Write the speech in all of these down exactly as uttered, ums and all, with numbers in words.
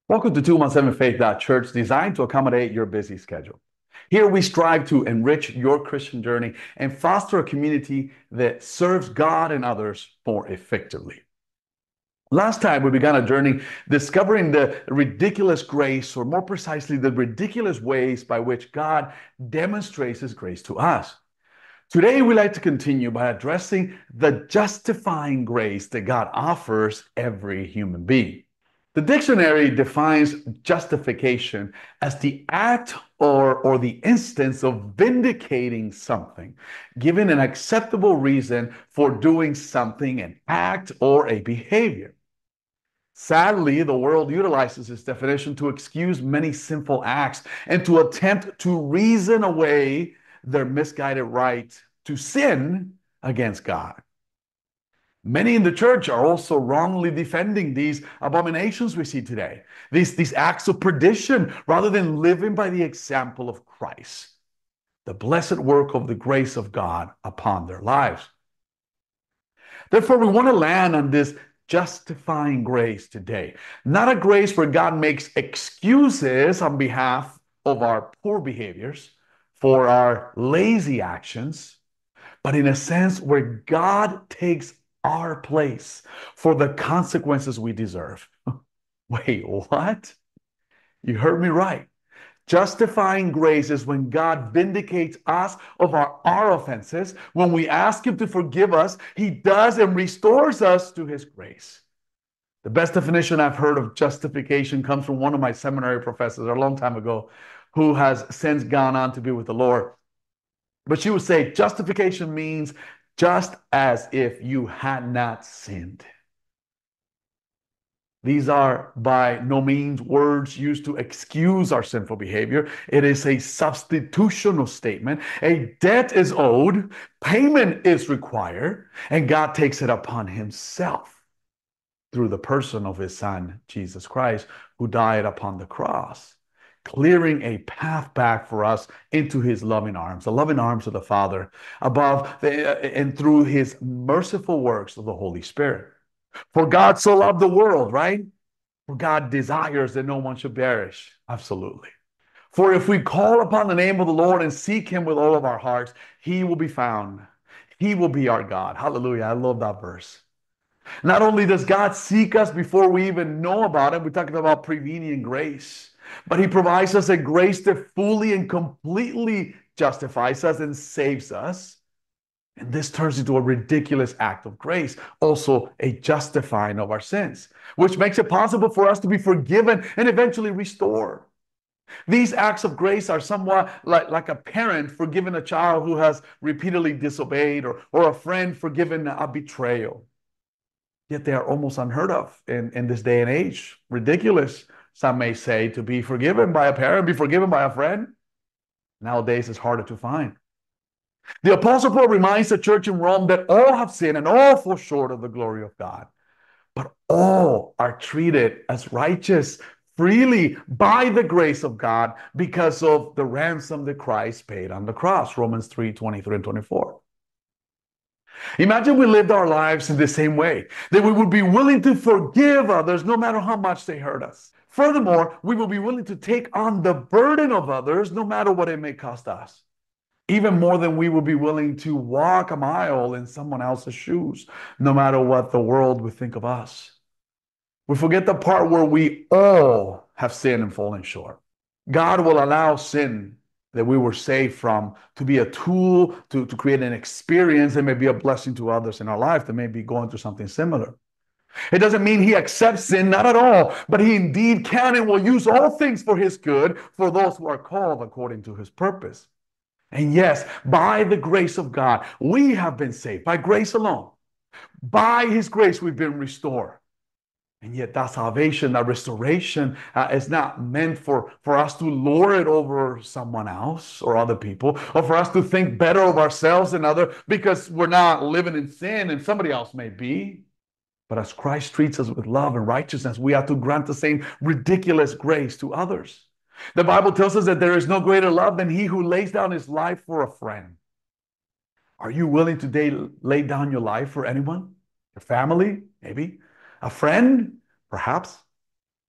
Welcome to two seventeen Faith.Church, designed to accommodate your busy schedule. Here we strive to enrich your Christian journey and foster a community that serves God and others more effectively. Last time we began a journey discovering the ridiculous grace, or more precisely, the ridiculous ways by which God demonstrates His grace to us. Today, we like to continue by addressing the justifying grace that God offers every human being. The dictionary defines justification as the act or, or the instance of vindicating something, giving an acceptable reason for doing something, an act, or a behavior. Sadly, the world utilizes this definition to excuse many sinful acts and to attempt to reason away their misguided right to sin against God. Many in the church are also wrongly defending these abominations we see today, these, these acts of perdition, rather than living by the example of Christ, the blessed work of the grace of God upon their lives. Therefore, we want to land on this justifying grace today. Not a grace where God makes excuses on behalf of our poor behaviors, for our lazy actions, but in a sense where God takes our place for the consequences we deserve. Wait, what? You heard me right. Justifying grace is when God vindicates us of our, our offenses. When we ask Him to forgive us, He does and restores us to His grace. The best definition I've heard of justification comes from one of my seminary professors a long time ago, who has since gone on to be with the Lord. But she would say, justification means just as if you had not sinned. These are by no means words used to excuse our sinful behavior. It is a substitutional statement. A debt is owed, payment is required, and God takes it upon Himself through the person of His Son, Jesus Christ, who died upon the cross, clearing a path back for us into His loving arms, the loving arms of the Father, above the, and through His merciful works of the Holy Spirit. For God so loved the world, right? For God desires that no one should perish. Absolutely. For if we call upon the name of the Lord and seek Him with all of our hearts, He will be found. He will be our God. Hallelujah. I love that verse. Not only does God seek us before we even know about Him, we're talking about prevenient grace, but He provides us a grace that fully and completely justifies us and saves us. And this turns into a ridiculous act of grace, also a justifying of our sins, which makes it possible for us to be forgiven and eventually restored. These acts of grace are somewhat like, like a parent forgiving a child who has repeatedly disobeyed, or, or a friend forgiving a betrayal. Yet they are almost unheard of in, in this day and age. Ridiculous, some may say, to be forgiven by a parent, be forgiven by a friend. Nowadays, it's harder to find. The Apostle Paul reminds the church in Rome that all have sinned and all fall short of the glory of God. But all are treated as righteous freely by the grace of God because of the ransom that Christ paid on the cross, Romans three, twenty-three and twenty-four. Imagine we lived our lives in the same way, that we would be willing to forgive others no matter how much they hurt us. Furthermore, we will be willing to take on the burden of others no matter what it may cost us. Even more than we will be willing to walk a mile in someone else's shoes, no matter what the world would think of us. We forget the part where we all have sinned and fallen short. God will allow sin that we were saved from to be a tool to, to create an experience that may be a blessing to others in our life that may be going through something similar. It doesn't mean He accepts sin, not at all, but He indeed can and will use all things for His good for those who are called according to His purpose. And yes, by the grace of God, we have been saved, by grace alone. By His grace, we've been restored. And yet that salvation, that restoration uh, is not meant for, for us to lord it over someone else or other people, or for us to think better of ourselves than others because we're not living in sin and somebody else may be. But as Christ treats us with love and righteousness, we have to grant the same ridiculous grace to others. The Bible tells us that there is no greater love than he who lays down his life for a friend. Are you willing today to lay down your life for anyone? Your family, maybe? A friend, perhaps?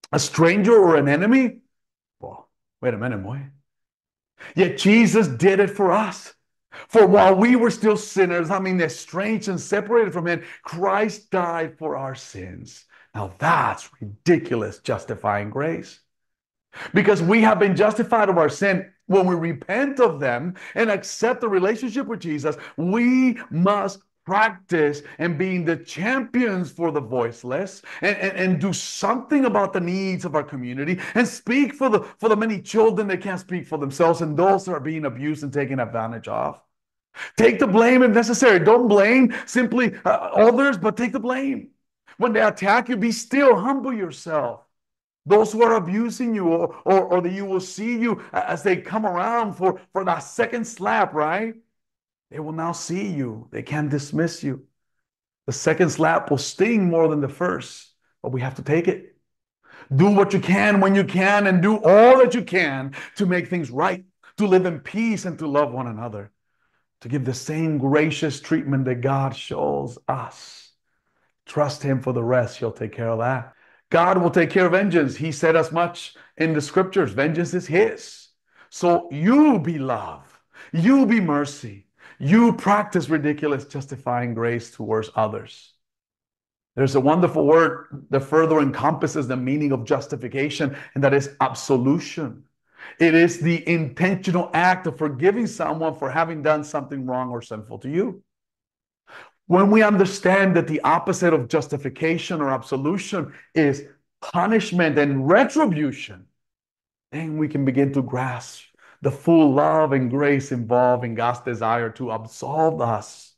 a stranger or an enemy? Well, wait a minute, boy. Yet Jesus did it for us. For while we were still sinners, I mean, estranged and separated from Him, Christ died for our sins. Now that's ridiculous justifying grace. Because we have been justified of our sin when we repent of them and accept the relationship with Jesus, we must practice and being the champions for the voiceless and, and, and do something about the needs of our community and speak for the for the many children that can't speak for themselves and those that are being abused and taken advantage of. Take the blame if necessary. Don't blame simply uh, others, but take the blame. When they attack you, be still, humble yourself. Those who are abusing you, or, or, or that you will see you as they come around for, for that second slap, right? They will now see you. They can't dismiss you. The second slap will sting more than the first, but we have to take it. Do what you can when you can and do all that you can to make things right, to live in peace and to love one another, to give the same gracious treatment that God shows us. Trust Him for the rest. He'll take care of that. God will take care of vengeance. He said as much in the scriptures. Vengeance is His. So you be love. You be mercy. You practice ridiculous justifying grace towards others. There's a wonderful word that further encompasses the meaning of justification, and that is absolution. It is the intentional act of forgiving someone for having done something wrong or sinful to you. When we understand that the opposite of justification or absolution is punishment and retribution, then we can begin to grasp the full love and grace involved in God's desire to absolve us,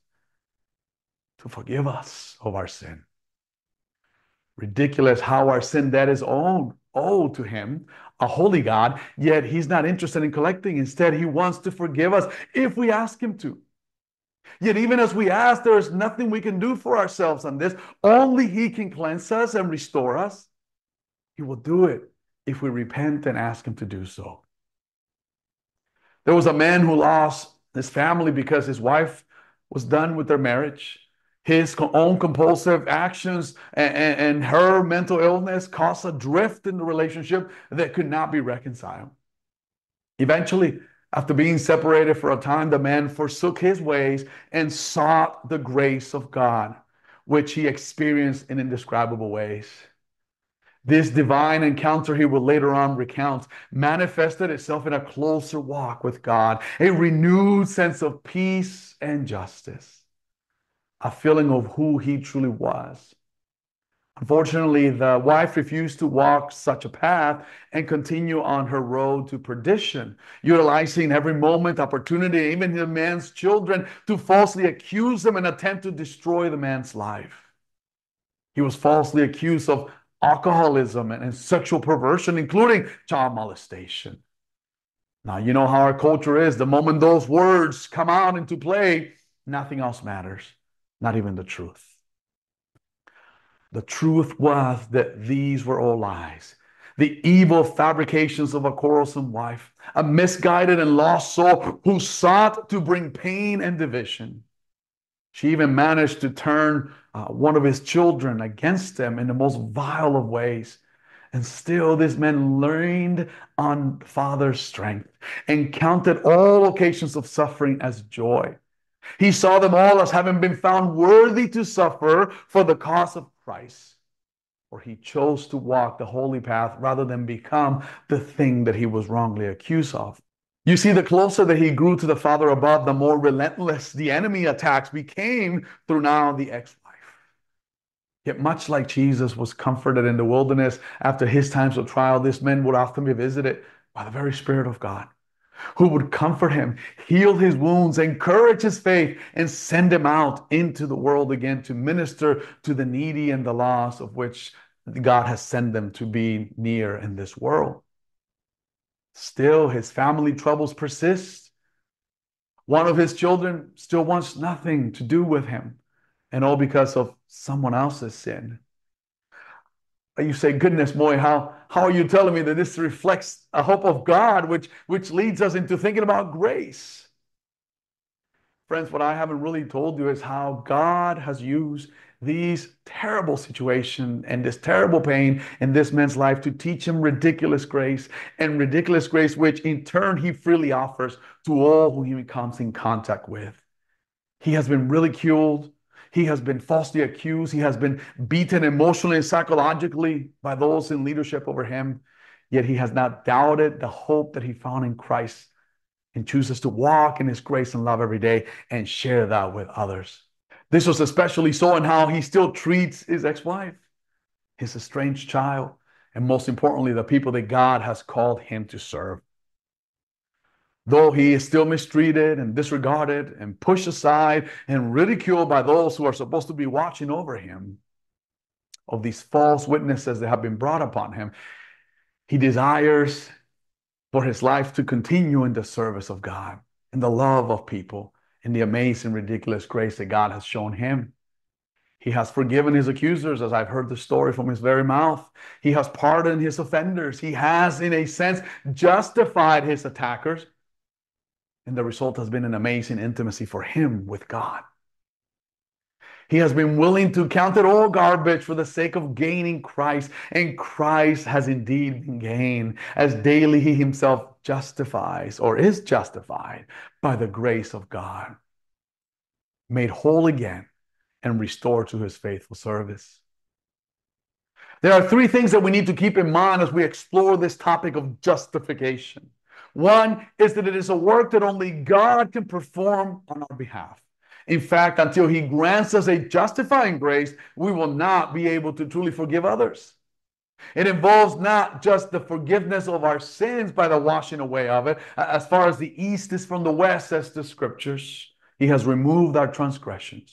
to forgive us of our sin. Ridiculous how our sin debt is owed, owed to Him, a holy God, yet He's not interested in collecting. Instead, He wants to forgive us if we ask Him to. Yet even as we ask, there is nothing we can do for ourselves on this. Only He can cleanse us and restore us. He will do it if we repent and ask Him to do so. There was a man who lost his family because his wife was done with their marriage. His own compulsive actions and, and, and her mental illness caused a drift in the relationship that could not be reconciled. Eventually, after being separated for a time, the man forsook his ways and sought the grace of God, which he experienced in indescribable ways. This divine encounter, he will later on recount, manifested itself in a closer walk with God, a renewed sense of peace and justice, a feeling of who he truly was. Unfortunately, the wife refused to walk such a path and continue on her road to perdition, utilizing every moment, opportunity, even the man's children, to falsely accuse him and attempt to destroy the man's life. He was falsely accused of alcoholism and, and sexual perversion, including child molestation. Now, you know how our culture is. The moment those words come out into play, nothing else matters, not even the truth. The truth was that these were all lies. The evil fabrications of a quarrelsome wife, a misguided and lost soul who sought to bring pain and division. She even managed to turn uh, one of his children against him in the most vile of ways. And still this man leaned on Father's strength and counted all occasions of suffering as joy. He saw them all as having been found worthy to suffer for the cause of Christ. Or he chose to walk the holy path rather than become the thing that he was wrongly accused of. You see, the closer that he grew to the Father above, the more relentless the enemy attacks became through now the ex-wife. Yet much like Jesus was comforted in the wilderness after his times of trial, this man would often be visited by the very Spirit of God, who would comfort him, heal his wounds, encourage his faith, and send him out into the world again to minister to the needy and the lost, of which God has sent them to be near in this world. Still, his family troubles persist. One of his children still wants nothing to do with him, and all because of someone else's sin. You say, goodness, boy, how, how are you telling me that this reflects a hope of God, which, which leads us into thinking about grace? Friends, what I haven't really told you is how God has used these terrible situation and this terrible pain in this man's life to teach him ridiculous grace, and ridiculous grace which in turn he freely offers to all who he comes in contact with. He has been ridiculed. He has been falsely accused. He has been beaten emotionally and psychologically by those in leadership over him. Yet he has not doubted the hope that he found in Christ and chooses to walk in his grace and love every day and share that with others. This was especially so in how he still treats his ex-wife, his estranged child, and most importantly, the people that God has called him to serve. Though he is still mistreated and disregarded and pushed aside and ridiculed by those who are supposed to be watching over him, of these false witnesses that have been brought upon him, he desires for his life to continue in the service of God, in the love of people, in the amazing, ridiculous grace that God has shown him. He has forgiven his accusers, as I've heard the story from his very mouth. He has pardoned his offenders. He has, in a sense, justified his attackers. And the result has been an amazing intimacy for him with God. He has been willing to count it all garbage for the sake of gaining Christ. And Christ has indeed been gained, as daily he himself justifies or is justified by the grace of God, made whole again and restored to his faithful service. There are three things that we need to keep in mind as we explore this topic of justification. One is that it is a work that only God can perform on our behalf. In fact, until he grants us a justifying grace, we will not be able to truly forgive others. It involves not just the forgiveness of our sins by the washing away of it. As far as the east is from the west, says the scriptures, he has removed our transgressions.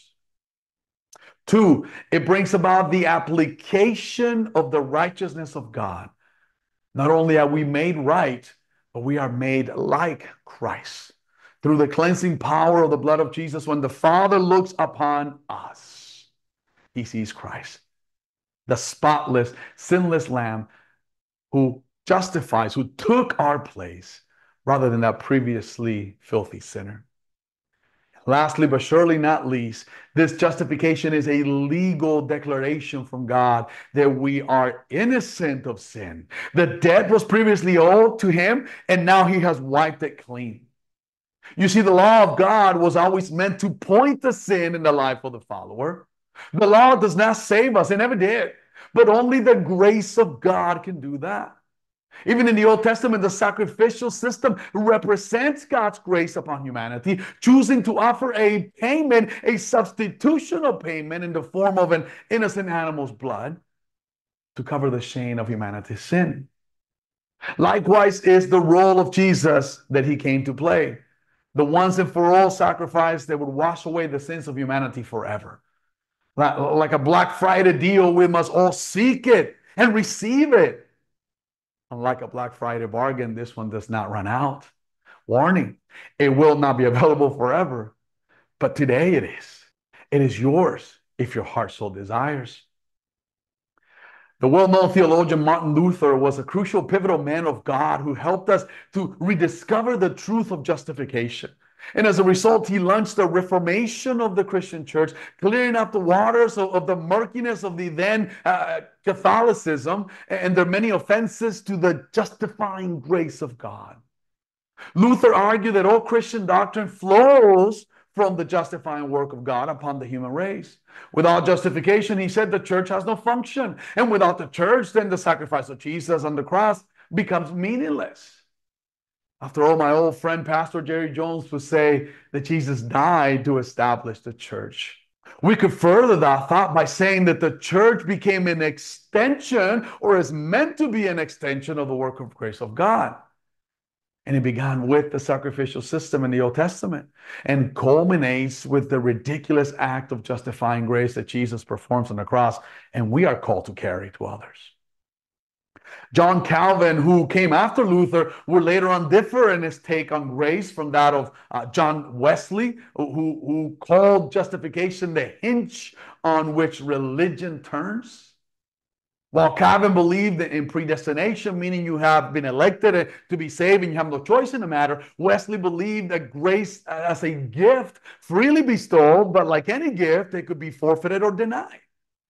Two, it brings about the application of the righteousness of God. Not only are we made right, but we are made like Christ through the cleansing power of the blood of Jesus. When the Father looks upon us, he sees Christ, the spotless, sinless Lamb who justifies, who took our place rather than that previously filthy sinner. Lastly, but surely not least, this justification is a legal declaration from God that we are innocent of sin. The debt was previously owed to him, and now he has wiped it clean. You see, the law of God was always meant to point to sin in the life of the follower. The law does not save us. It never did. But only the grace of God can do that. Even in the Old Testament, the sacrificial system represents God's grace upon humanity, choosing to offer a payment, a substitutional payment in the form of an innocent animal's blood to cover the shame of humanity's sin. Likewise is the role of Jesus that he came to play. The once and for all sacrifice that would wash away the sins of humanity forever. Like a Black Friday deal, we must all seek it and receive it. Unlike a Black Friday bargain, this one does not run out. Warning, it will not be available forever. But today it is. It is yours if your heart so desires. The well-known theologian Martin Luther was a crucial, pivotal man of God who helped us to rediscover the truth of justification. And as a result, he launched a reformation of the Christian church, clearing up the waters of, of the murkiness of the then uh, Catholicism and their many offenses to the justifying grace of God. Luther argued that all Christian doctrine flows from the justifying work of God upon the human race. Without justification, he said, the church has no function. And without the church, then the sacrifice of Jesus on the cross becomes meaningless. After all, my old friend, Pastor Jerry Jones, would say that Jesus died to establish the church. We could further that thought by saying that the church became an extension, or is meant to be an extension of the work of grace of God. And it began with the sacrificial system in the Old Testament and culminates with the ridiculous act of justifying grace that Jesus performs on the cross, and we are called to carry to others. John Calvin, who came after Luther, would later on differ in his take on grace from that of uh, John Wesley, who, who called justification the hinge on which religion turns. While Calvin believed in predestination, meaning you have been elected to be saved and you have no choice in the matter, Wesley believed that grace as a gift freely bestowed, but like any gift, it could be forfeited or denied.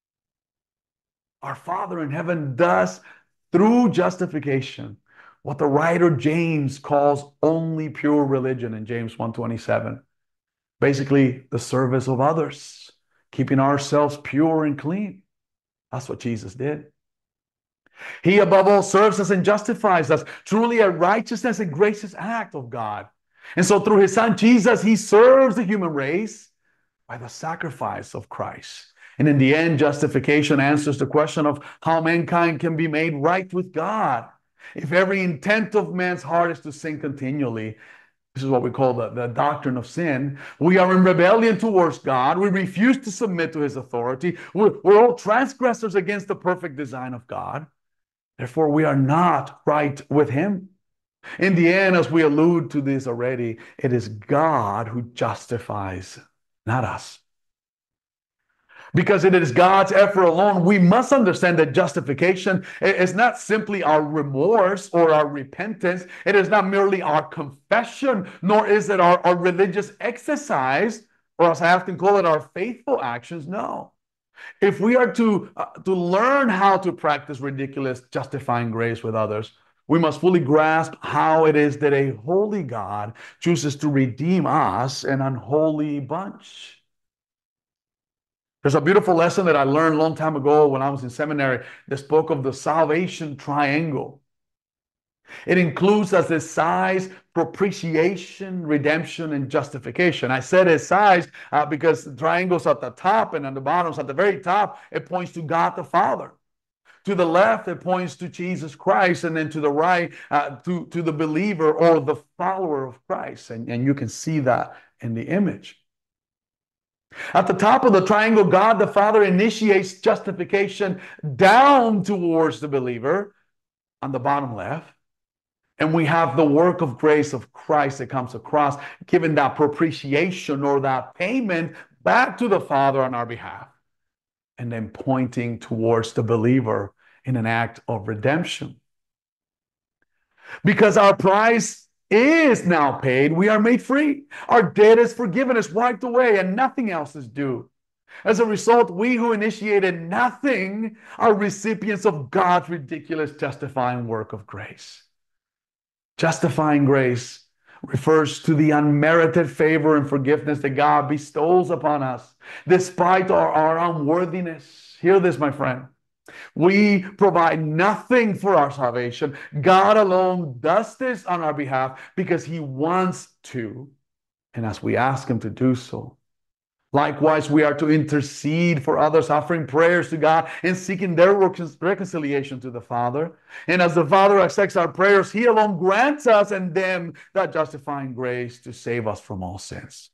Our Father in heaven does, through justification, what the writer James calls only pure religion in James one twenty-seven. Basically, the service of others, keeping ourselves pure and clean. That's what Jesus did. He, above all, serves us and justifies us, truly a righteousness and gracious act of God. And so through his son Jesus, he serves the human race by the sacrifice of Christ. And in the end, justification answers the question of how mankind can be made right with God. If every intent of man's heart is to sin continually, this is what we call the, the doctrine of sin. We are in rebellion towards God. We refuse to submit to his authority. We're, we're all transgressors against the perfect design of God. Therefore, we are not right with him. In the end, as we allude to this already, it is God who justifies, not us. Because it is God's effort alone, we must understand that justification is not simply our remorse or our repentance. It is not merely our confession, nor is it our, our religious exercise, or as I often call it, our faithful actions. No. If we are to, uh, to learn how to practice ridiculous justifying grace with others, we must fully grasp how it is that a holy God chooses to redeem us, an unholy bunch. There's a beautiful lesson that I learned a long time ago when I was in seminary that spoke of the salvation triangle. It includes as its size propitiation, redemption, and justification. I said its size uh, because the triangle's at the top and on the bottom, at the very top, it points to God the Father. To the left, it points to Jesus Christ, and then to the right, uh, to, to the believer or the follower of Christ. And, and you can see that in the image. At the top of the triangle, God the Father initiates justification down towards the believer on the bottom left. And we have the work of grace of Christ that comes across, giving that propitiation or that payment back to the Father on our behalf, and then pointing towards the believer in an act of redemption. Because our price is now paid, we are made free. Our debt is forgiven, is wiped away, and nothing else is due. As a result, we who initiated nothing are recipients of God's ridiculous justifying work of grace. Justifying grace refers to the unmerited favor and forgiveness that God bestows upon us, despite our, our unworthiness. Hear this, my friend. We provide nothing for our salvation. God alone does this on our behalf because he wants to, and as we ask him to do so. Likewise, we are to intercede for others, offering prayers to God and seeking their reconciliation to the Father. And as the Father accepts our prayers, he alone grants us and them that justifying grace to save us from all sins.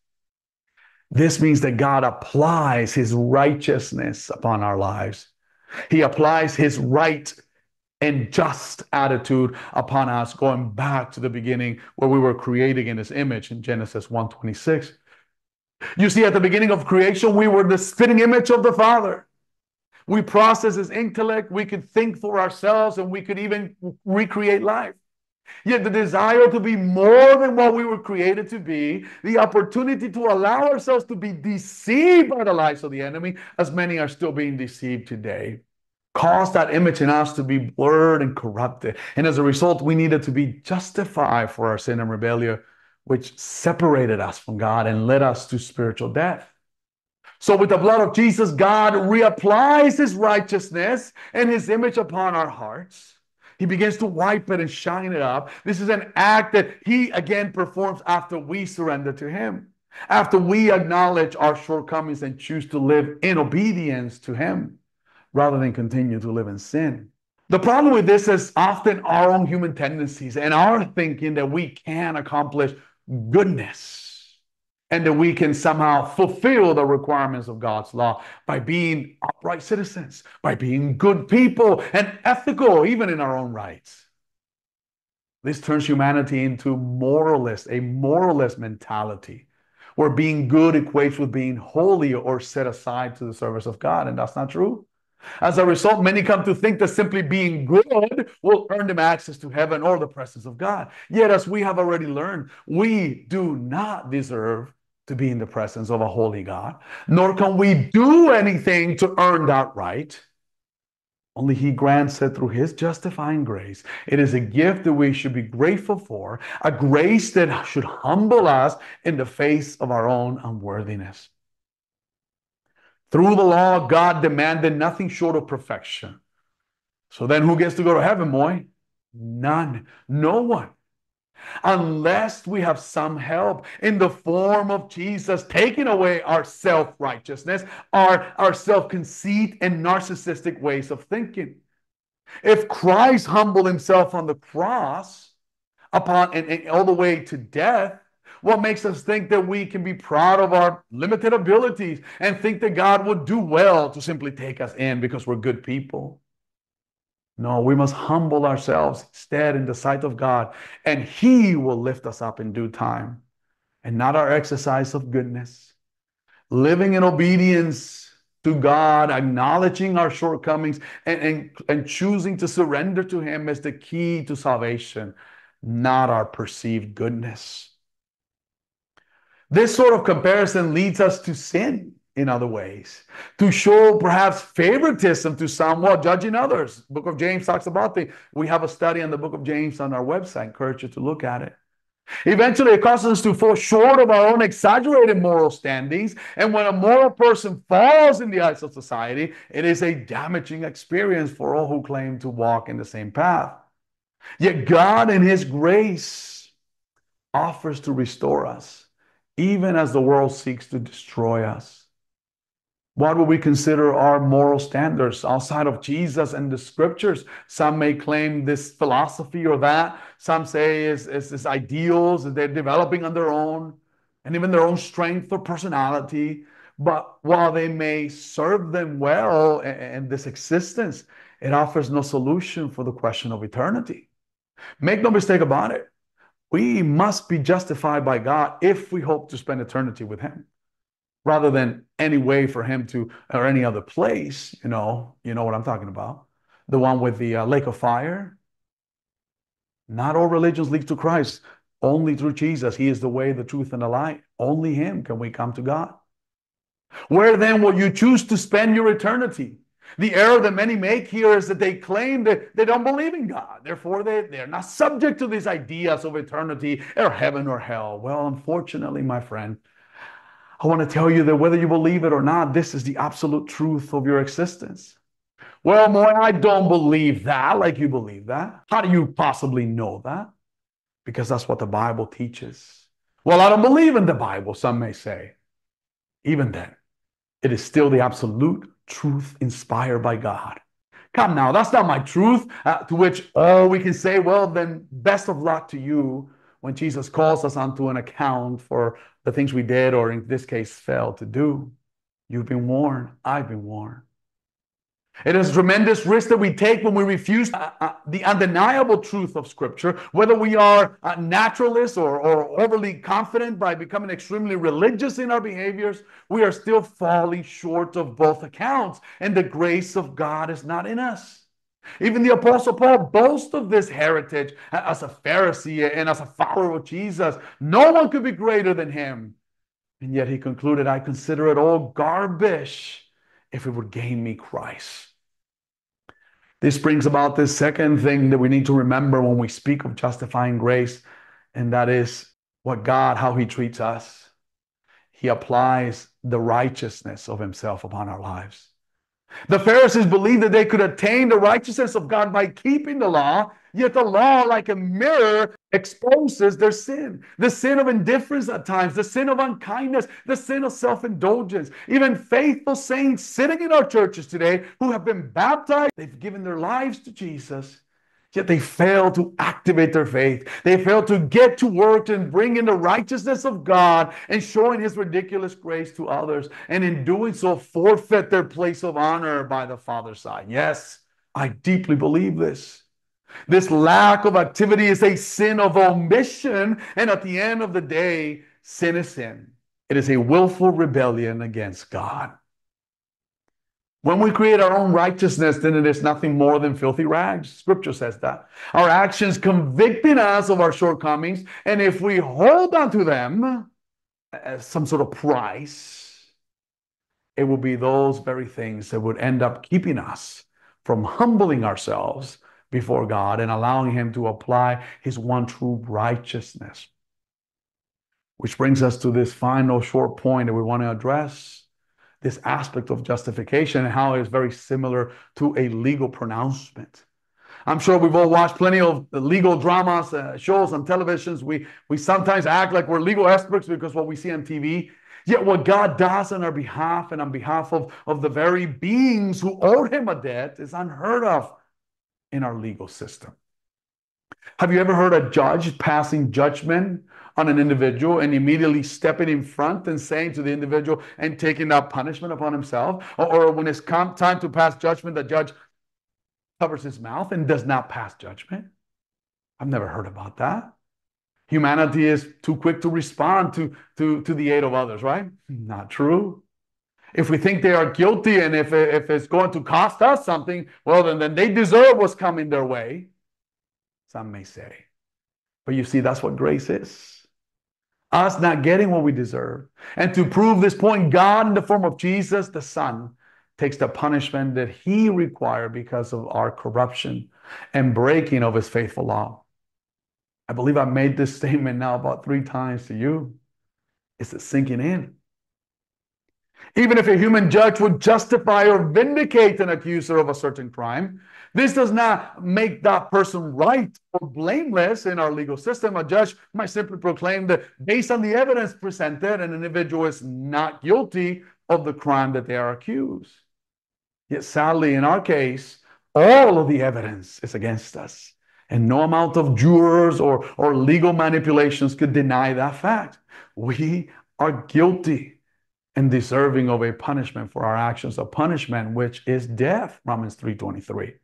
This means that God applies his righteousness upon our lives. He applies his right and just attitude upon us, going back to the beginning where we were created in his image in Genesis one twenty-six. You see, at the beginning of creation, we were the spitting image of the Father. We process his intellect, we could think for ourselves, and we could even recreate life. Yet the desire to be more than what we were created to be, the opportunity to allow ourselves to be deceived by the lies of the enemy, as many are still being deceived today, caused that image in us to be blurred and corrupted. And as a result, we needed to be justified for our sin and rebellion, which separated us from God and led us to spiritual death. So with the blood of Jesus, God reapplies his righteousness and his image upon our hearts. He begins to wipe it and shine it up. This is an act that he again performs after we surrender to him, after we acknowledge our shortcomings and choose to live in obedience to him rather than continue to live in sin. The problem with this is often our own human tendencies and our thinking that we can accomplish goodness and that we can somehow fulfill the requirements of God's law by being upright citizens, by being good people and ethical even in our own rights. This turns humanity into moralist, a moralist mentality, where being good equates with being holy or set aside to the service of God, and that's not true. As a result, many come to think that simply being good will earn them access to heaven or the presence of God. Yet, as we have already learned, we do not deserve to be in the presence of a holy God, nor can we do anything to earn that right. Only He grants it through His justifying grace. It is a gift that we should be grateful for, a grace that should humble us in the face of our own unworthiness. Through the law, God demanded nothing short of perfection. So then who gets to go to heaven, boy? None. No one. Unless we have some help in the form of Jesus taking away our self-righteousness, our, our self-conceit and narcissistic ways of thinking. If Christ humbled Himself on the cross upon and, and all the way to death, what makes us think that we can be proud of our limited abilities and think that God would do well to simply take us in because we're good people? No, we must humble ourselves instead in the sight of God, and He will lift us up in due time, and not our exercise of goodness. Living in obedience to God, acknowledging our shortcomings, and, and, and choosing to surrender to Him is the key to salvation, not our perceived goodness. This sort of comparison leads us to sin in other ways, to show perhaps favoritism to some while judging others. Book of James talks about the, we have a study on the book of James on our website. I encourage you to look at it. Eventually, it causes us to fall short of our own exaggerated moral standings. And when a moral person falls in the eyes of society, it is a damaging experience for all who claim to walk in the same path. Yet God, in His grace, offers to restore us, even as the world seeks to destroy us. What would we consider our moral standards outside of Jesus and the scriptures? Some may claim this philosophy or that. Some say it's, it's, it's ideals that they're developing on their own, and even their own strength or personality. But while they may serve them well in, in this existence, it offers no solution for the question of eternity. Make no mistake about it. We must be justified by God if we hope to spend eternity with Him, rather than any way for Him to, or any other place, you know, you know what I'm talking about. The one with the uh, lake of fire. Not all religions lead to Christ. Only through Jesus. He is the way, the truth, and the light. Only Him can we come to God. Where then will you choose to spend your eternity? The error that many make here is that they claim that they don't believe in God. Therefore, they, they're not subject to these ideas of eternity or heaven or hell. Well, unfortunately, my friend, I want to tell you that whether you believe it or not, this is the absolute truth of your existence. Well, Moy, I don't believe that like you believe that. How do you possibly know that? Because that's what the Bible teaches. Well, I don't believe in the Bible, some may say. Even then, it is still the absolute truth inspired by God. Come now, that's not my truth. Uh, to which all we can say, well, then best of luck to you when Jesus calls us onto an account for the things we did, or in this case, failed to do. You've been warned. I've been warned. It is a tremendous risk that we take when we refuse uh, uh, the undeniable truth of Scripture, whether we are uh, naturalists or, or overly confident by becoming extremely religious in our behaviors. We are still falling short of both accounts, and the grace of God is not in us. Even the Apostle Paul boasts of this heritage as a Pharisee and as a follower of Jesus. No one could be greater than him. And yet he concluded, I consider it all garbage if it would gain me Christ. This brings about the second thing that we need to remember when we speak of justifying grace, and that is what God, how He treats us. He applies the righteousness of Himself upon our lives. The Pharisees believed that they could attain the righteousness of God by keeping the law, yet the law, like a mirror, exposes their sin. The sin of indifference at times, the sin of unkindness, the sin of self-indulgence. Even faithful saints sitting in our churches today who have been baptized, they've given their lives to Jesus, yet they fail to activate their faith. They fail to get to work and bring in the righteousness of God and showing His ridiculous grace to others. And in doing so, forfeit their place of honor by the Father's side. Yes, I deeply believe this. This lack of activity is a sin of omission. And at the end of the day, sin is sin. It is a willful rebellion against God. When we create our own righteousness, then it is nothing more than filthy rags. Scripture says that. Our actions convicting us of our shortcomings, and if we hold on to them as some sort of price, it will be those very things that would end up keeping us from humbling ourselves before God and allowing Him to apply His one true righteousness. Which brings us to this final short point that we want to address. This aspect of justification and how it's very similar to a legal pronouncement. I'm sure we've all watched plenty of legal dramas, uh, shows on televisions. We, we sometimes act like we're legal experts because what we see on T V. Yet what God does on our behalf and on behalf of, of the very beings who owe Him a debt is unheard of in our legal system. Have you ever heard a judge passing judgment on an individual and immediately stepping in front and saying to the individual and taking that punishment upon himself? Or, or when it's time to pass judgment, the judge covers his mouth and does not pass judgment? I've never heard about that. Humanity is too quick to respond to, to, to the aid of others, right? Not true. If we think they are guilty and if, if it's going to cost us something, well, then, then they deserve what's coming their way, some may say. But you see, that's what grace is. Us not getting what we deserve. And to prove this point, God, in the form of Jesus, the Son, takes the punishment that He required because of our corruption and breaking of His faithful law. I believe I made this statement now about three times to you. Is it sinking in? Even if a human judge would justify or vindicate an accuser of a certain crime, this does not make that person right or blameless in our legal system. A judge might simply proclaim that based on the evidence presented, an individual is not guilty of the crime that they are accused. Yet sadly, in our case, all of the evidence is against us. And no amount of jurors or, or legal manipulations could deny that fact. We are guilty and deserving of a punishment for our actions, a punishment which is death, Romans three twenty-three.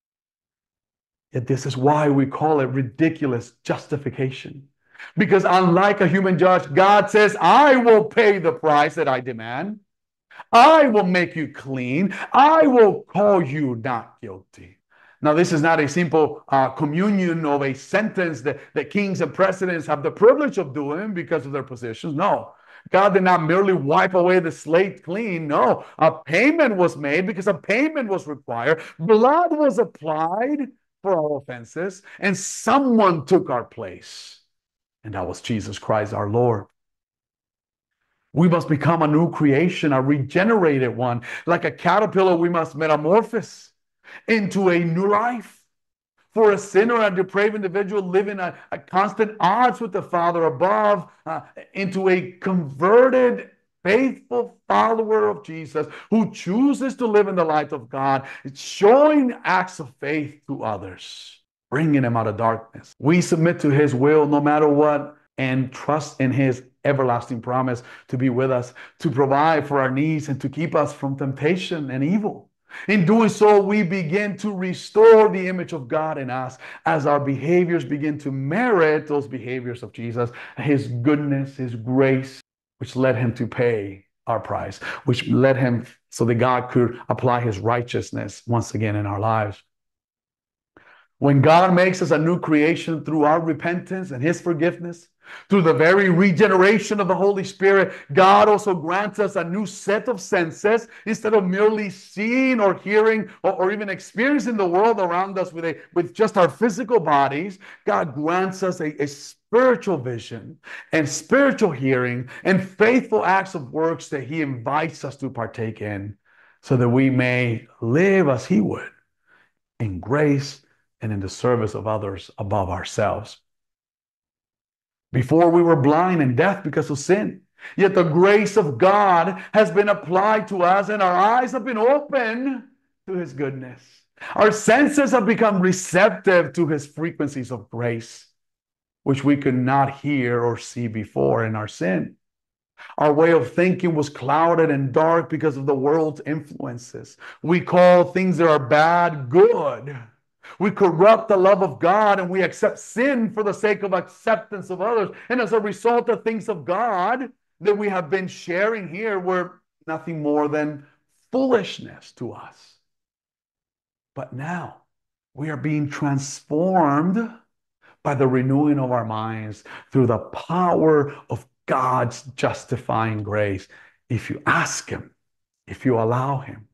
Yet this is why we call it ridiculous justification. Because unlike a human judge, God says, I will pay the price that I demand. I will make you clean. I will call you not guilty. Now, this is not a simple uh, communion of a sentence that, that kings and presidents have the privilege of doing because of their positions. No. God did not merely wipe away the slate clean. No, a payment was made because a payment was required. Blood was applied for our offenses, and someone took our place. And that was Jesus Christ, our Lord. We must become a new creation, a regenerated one. Like a caterpillar, we must metamorphose into a new life. For a sinner and depraved individual living at, at constant odds with the Father above, uh, into a converted, faithful follower of Jesus who chooses to live in the light of God, showing acts of faith to others, bringing them out of darkness. We submit to His will no matter what and trust in His everlasting promise to be with us, to provide for our needs, and to keep us from temptation and evil. In doing so, we begin to restore the image of God in us as our behaviors begin to merit those behaviors of Jesus, His goodness, His grace, which led Him to pay our price, which led Him so that God could apply His righteousness once again in our lives. When God makes us a new creation through our repentance and His forgiveness, through the very regeneration of the Holy Spirit, God also grants us a new set of senses. Instead of merely seeing or hearing or, or even experiencing the world around us with, a, with just our physical bodies, God grants us a, a spiritual vision and spiritual hearing and faithful acts of works that He invites us to partake in so that we may live as He would, in grace and in the service of others above ourselves. Before we were blind and deaf because of sin, yet the grace of God has been applied to us and our eyes have been opened to His goodness. Our senses have become receptive to His frequencies of grace, which we could not hear or see before in our sin. Our way of thinking was clouded and dark because of the world's influences. We call things that are bad good. We corrupt the love of God and we accept sin for the sake of acceptance of others. And as a result, the things of God that we have been sharing here were nothing more than foolishness to us. But now we are being transformed by the renewing of our minds through the power of God's justifying grace. If you ask Him, if you allow Him.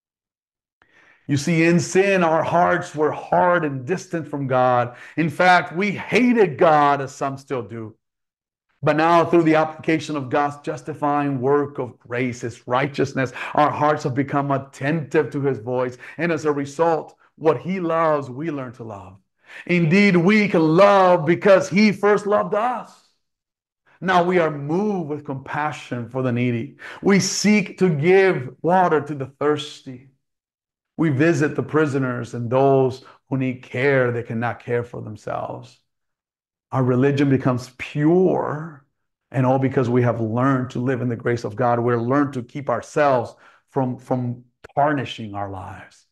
You see, in sin, our hearts were hard and distant from God. In fact, we hated God, as some still do. But now, through the application of God's justifying work of grace, His righteousness, our hearts have become attentive to His voice. And as a result, what He loves, we learn to love. Indeed, we can love because He first loved us. Now we are moved with compassion for the needy. We seek to give water to the thirsty. We visit the prisoners and those who need care they cannot care for themselves. Our religion becomes pure, and all because we have learned to live in the grace of God. We've learned to keep ourselves from, from tarnishing our lives.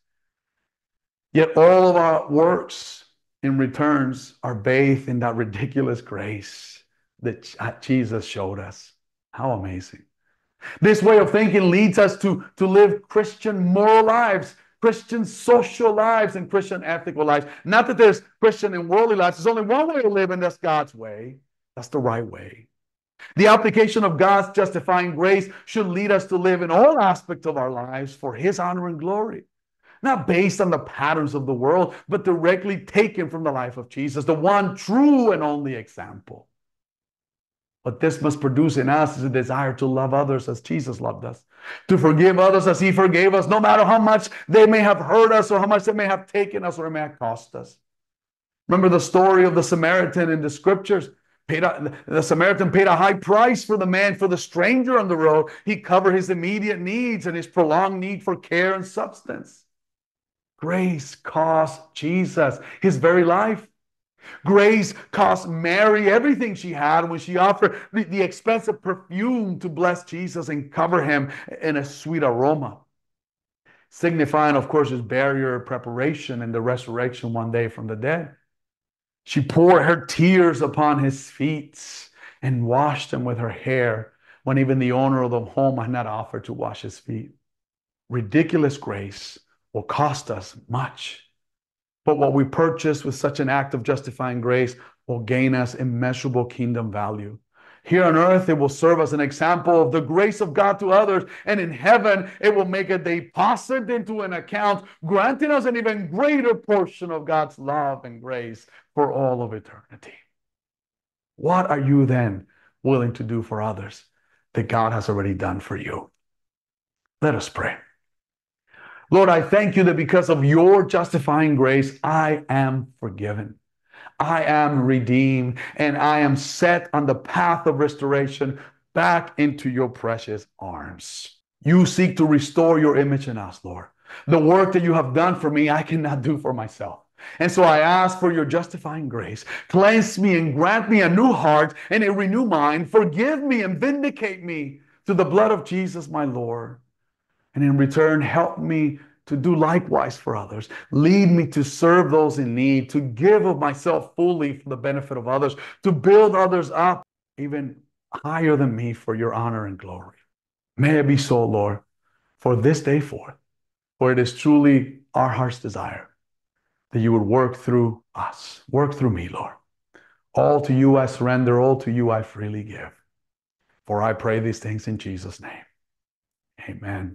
Yet all of our works in returns are bathed in that ridiculous grace that Jesus showed us. How amazing. This way of thinking leads us to, to live Christian moral lives, Christian social lives, and Christian ethical lives. Not that there's Christian and worldly lives. There's only one way to live, and that's God's way. That's the right way. The application of God's justifying grace should lead us to live in all aspects of our lives for His honor and glory. Not based on the patterns of the world, but directly taken from the life of Jesus, the one true and only example. What this must produce in us is a desire to love others as Jesus loved us, to forgive others as He forgave us, no matter how much they may have hurt us or how much they may have taken us or it may have cost us. Remember the story of the Samaritan in the scriptures? Paid a, the Samaritan paid a high price for the man, for the stranger on the road. He covered his immediate needs and his prolonged need for care and substance. Grace cost Jesus His very life. Grace cost Mary everything she had when she offered the, the expensive perfume to bless Jesus and cover Him in a sweet aroma. Signifying, of course, His burial, preparation, and the resurrection one day from the dead. She poured her tears upon His feet and washed them with her hair when even the owner of the home had not offered to wash His feet. Ridiculous grace will cost us much. But what we purchase with such an act of justifying grace will gain us immeasurable kingdom value. Here on earth, it will serve as an example of the grace of God to others. And in heaven, it will make a deposit into an account, granting us an even greater portion of God's love and grace for all of eternity. What are you then willing to do for others that God has already done for you? Let us pray. Lord, I thank You that because of Your justifying grace, I am forgiven. I am redeemed, and I am set on the path of restoration back into Your precious arms. You seek to restore Your image in us, Lord. The work that You have done for me, I cannot do for myself. And so I ask for Your justifying grace. Cleanse me and grant me a new heart and a renewed mind. Forgive me and vindicate me through the blood of Jesus, my Lord. And in return, help me to do likewise for others. Lead me to serve those in need, to give of myself fully for the benefit of others, to build others up even higher than me for Your honor and glory. May it be so, Lord, for this day forth, for it is truly our heart's desire that You would work through us, work through me, Lord. All to You I surrender, all to You I freely give. For I pray these things in Jesus' name. Amen.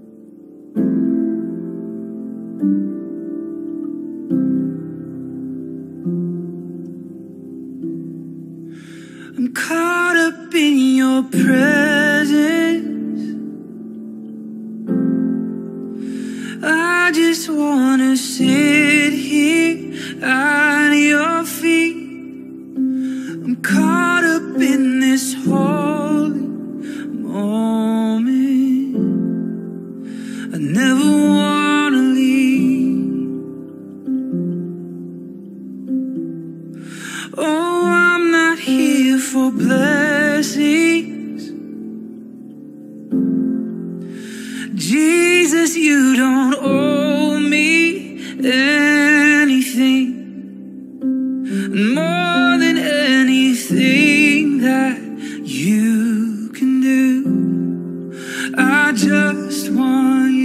I'm caught up in Your presence. I just wanna sit here at Your feet. I'm caught up in this holy moment. I never wanna leave. Oh, I'm not here for blessings. Jesus, You don't owe me anything more than anything that You can do. I just want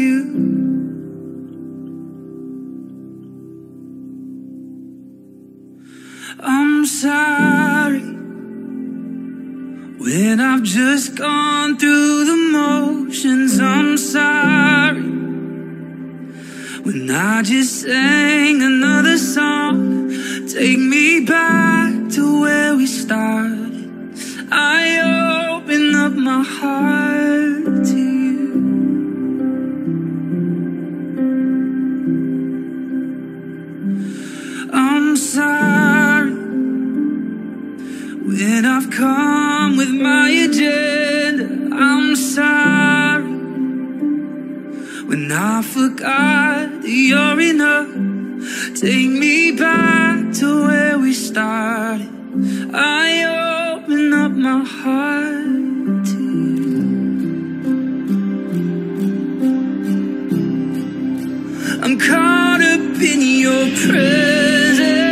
When I've just gone through the motions, I'm sorry. When I just sang another song, take me back to where we started. I open up my heart to you. I'm sorry when I've come with my agenda. I'm sorry when I forgot that you're enough. Take me back to where we started. I open up my heart to you. I'm caught up in your presence.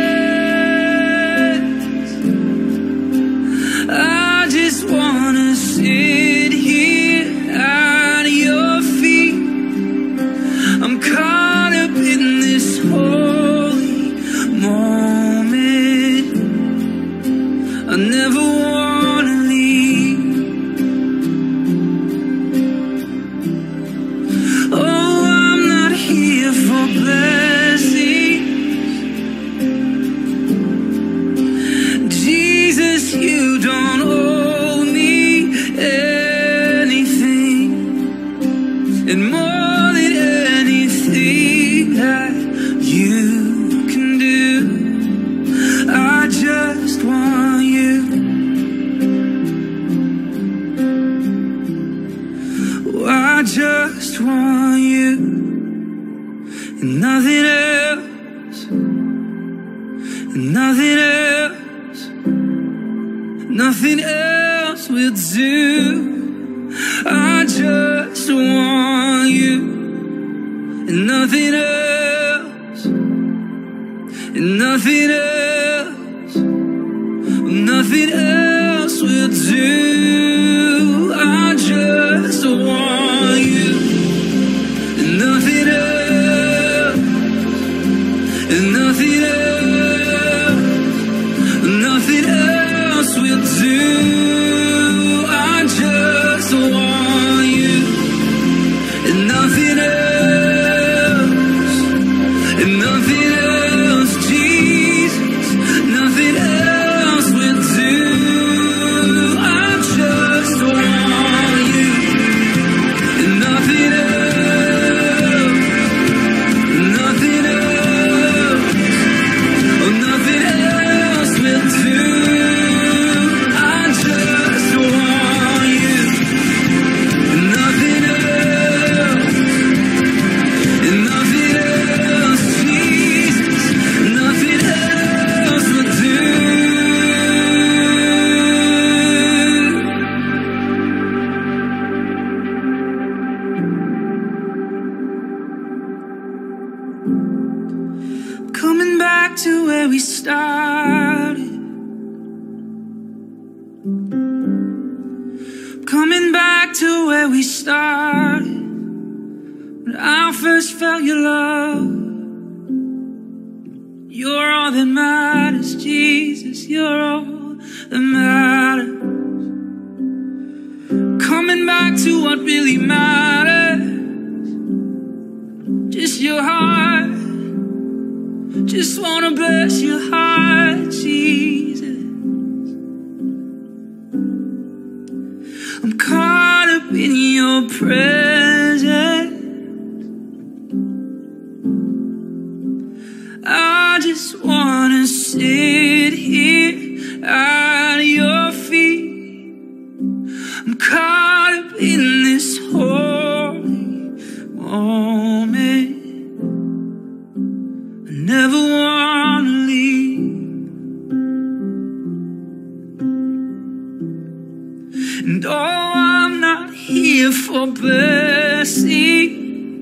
I just wanna sit here at your feet. I'm caught up in this holy moment. I never wanna leave. Oh, I'm not here for blessings. Jesus, you don't owe me anything. And more than anything that you can do, I just want you. Oh, I just want you and nothing else, and nothing else, nothing else will do. I just want you and nothing else, and nothing else, nothing else will do. I just want you and nothing else, and nothing else, nothing else will do. I just want you and nothing else, and nothing else, Jesus, nothing else will do. I just want you and nothing else, nothing else, oh, nothing else will do. I just want you and nothing else, and nothing else, Jesus, nothing else will do. Coming back to where we started. Coming back to where we started. When I first felt your love. You're all that matters, Jesus. You're all that matters. Coming back to what really matters. Just your heart. Just wanna bless your heart, Jesus. I'm caught up in your presence. I just wanna sit here at your feet. I'm caught up in this holy moment. I never wanna leave. And oh, I'm not here for blessing.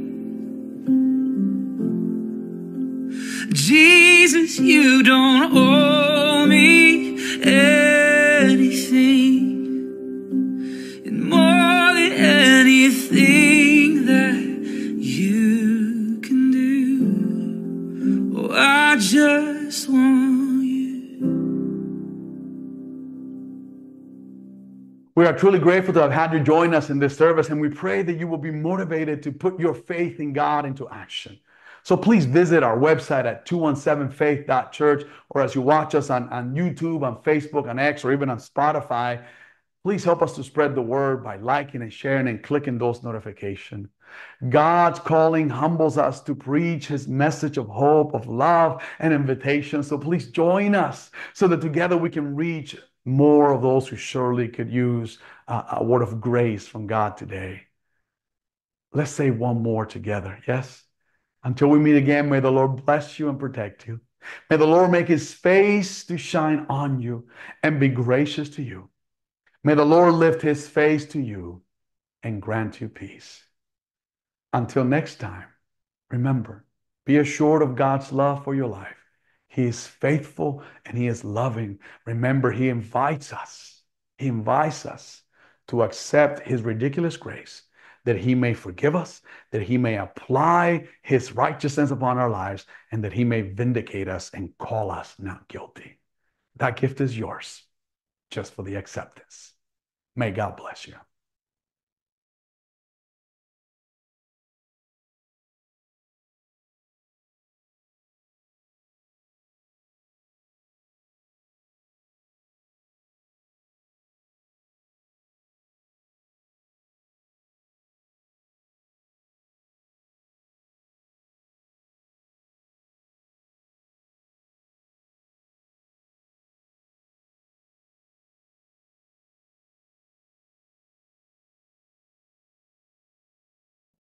Jesus, you don't owe me anything. And more than anything that you can do, oh, I just want you. We are truly grateful to have had you join us in this service, and we pray that you will be motivated to put your faith in God into action. So please visit our website at two one seven faith dot church, or as you watch us on, on YouTube, on Facebook, on X, or even on Spotify, please help us to spread the word by liking and sharing and clicking those notifications. God's calling humbles us to preach his message of hope, of love, and invitation. So please join us so that together we can reach more of those who surely could use uh, a word of grace from God today. Let's say one more together, yes? Until we meet again, may the Lord bless you and protect you. May the Lord make his face to shine on you and be gracious to you. May the Lord lift his face to you and grant you peace. Until next time, remember, be assured of God's love for your life. He is faithful and he is loving. Remember, he invites us, he invites us to accept his ridiculous grace, that he may forgive us, that he may apply his righteousness upon our lives, and that he may vindicate us and call us not guilty. That gift is yours, just for the acceptance. May God bless you.